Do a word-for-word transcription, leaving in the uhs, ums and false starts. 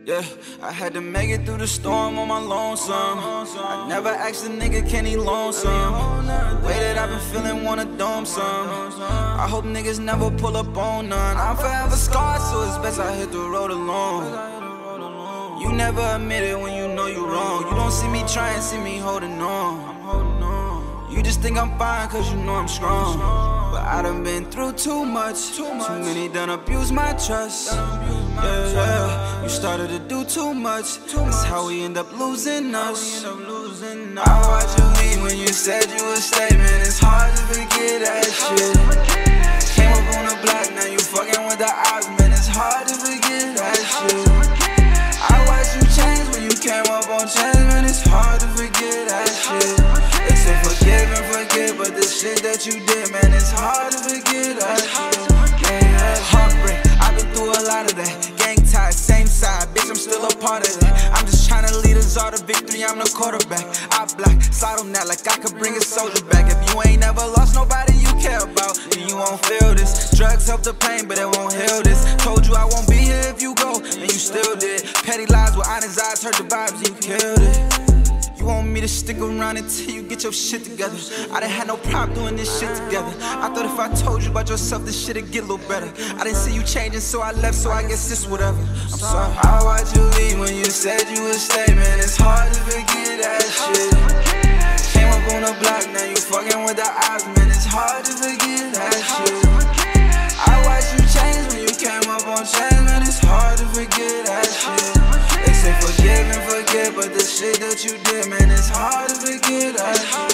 Yeah, I had to make it through the storm on my lonesome. I never asked a nigga, can he loan some? The way that I've been feeling, wanna dome some. I hope niggas never pull up on none. I'm forever scarred, so it's best I hit the road alone. You never admit it when you know you wrong. You don't see me trying, see me holding on. You just think I'm fine cause you know I'm strong. But I done been through too much. Too many done abused my trust. Yeah, yeah. You started to do too much. That's how we end up losing us. I watched you leave when you said you would stay. Man, it's hard to forget that shit. Came up on the block, now you fucking with the odds. Man, it's hard to forget that shit. I watched you change when you came up on change. Man, it's hard to forget that shit. They say forgive and forget, but the shit that you did, man, it's hard to forget that shit. Yeah, yeah. Heartbreak, I've been through a lot of that. Gang ties, same side, bitch, I'm still a part of that. I'm just tryna lead us all to victory, I'm the quarterback. I block, slide on that like I could bring a soldier back. If you ain't never lost nobody you care about, then you won't feel this. Drugs help the pain, but it won't heal this. Told you I won't be here if you go, and you still did. Petty lies with honest eyes, hurt the vibes, you killed it. You want me to stick around until you get your shit together. I didn't have no problem doing this shit together. I thought if I told you about yourself, this shit'd get a little better. I didn't see you changing, so I left, so I guess it's whatever. I'm sorry. I watched you leave when you said you would stay, man. It's hard to forget that shit. Came up on the block, now you fucking with the odds, man. It's hard to forget that shit. I watched you change when you came up on change, man. It's hard to forget that shit. They say forgive and forget, but the shit that you did, man, it's hard to forget that shit.